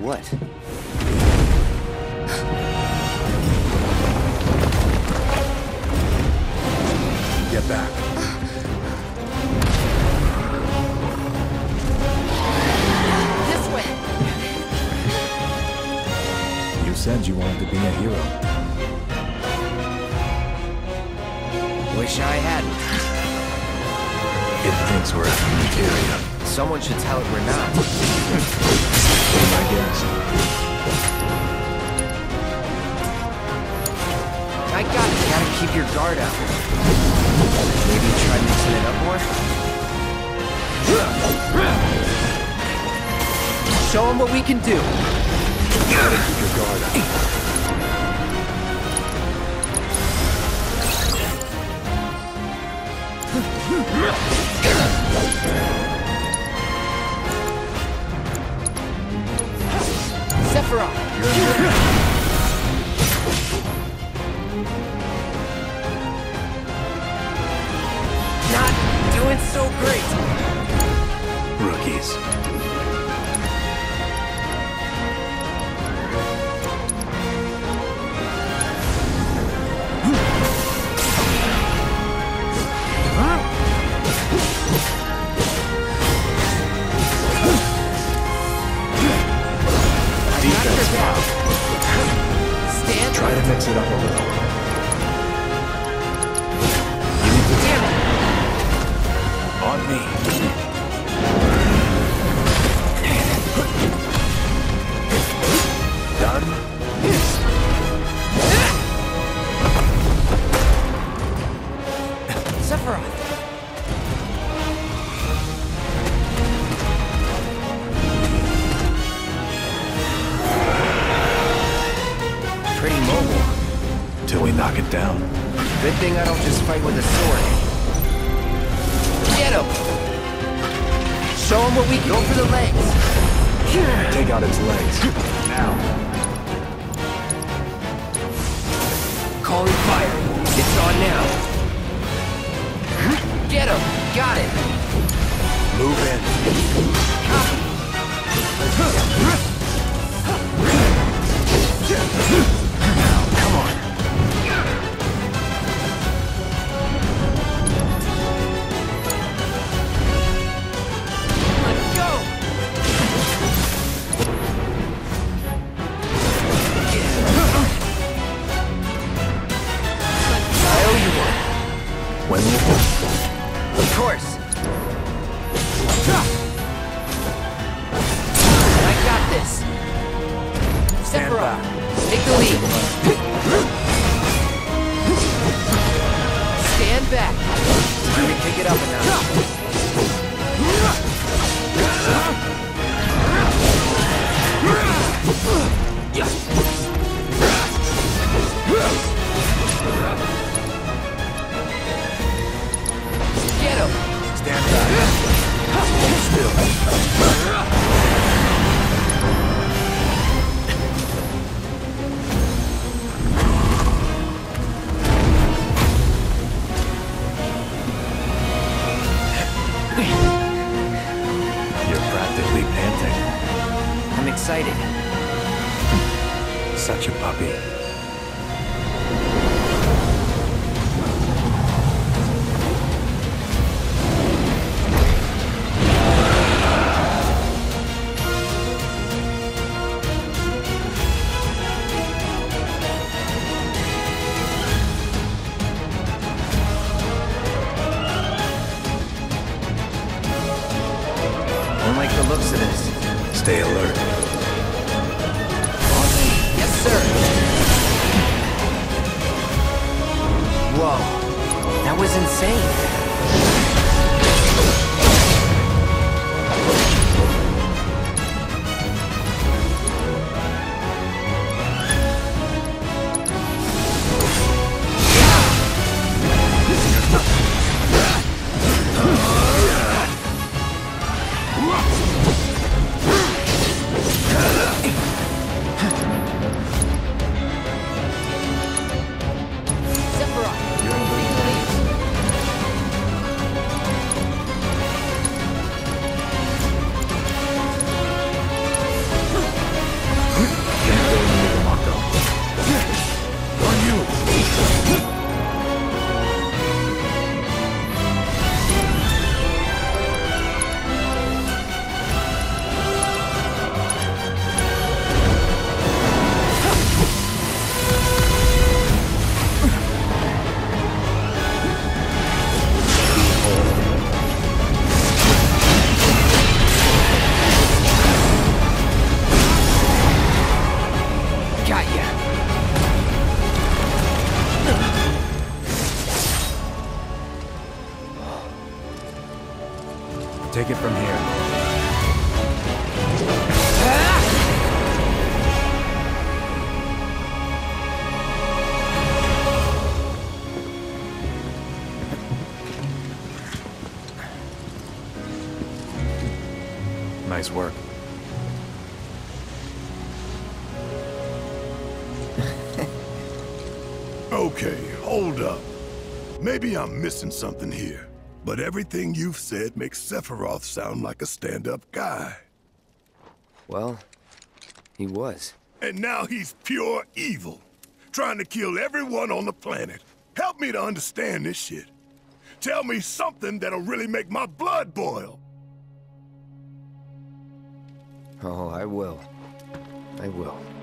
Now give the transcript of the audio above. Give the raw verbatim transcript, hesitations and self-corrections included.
What? Get back. This way. You said you wanted to be a hero. Wish I hadn't. It thinks we're at Materia. Someone should tell it we're not. Be my guest. I got it. Gotta keep your guard up. Maybe try mixing it up more? Show them what we can do. Gotta keep your guard up. Sephiroth. Not doing so great. Rookies. Defense pop. Stand. Try to mix it up a little. Damn it. On me. Done? Sephiroth. Pretty mobile. Till we knock it down. Good thing I don't just fight with a sword. Get him! Show him what we can. Go for the legs. Take out its legs. Now. Calling fire. It's on now. Get him! Got it! Move in. Now, come on. Let's go! I owe you one. When will Of course. I got this. Stand Sephiroth, back. take the lead. Stand back. Time to kick it up a notch. Get him. Stand back. Hold still. You're practically panting. I'm excited. Such a puppy. Don't like the looks of this. Stay alert. Yes, sir. Whoa. That was insane. Sephiroth. from here. Nice work. Okay, hold up. Maybe I'm missing something here, but everything you've said makes Sephiroth sound like a stand-up guy. Well, he was. And now he's pure evil, trying to kill everyone on the planet. Help me to understand this shit. Tell me something that'll really make my blood boil. Oh, I will. I will.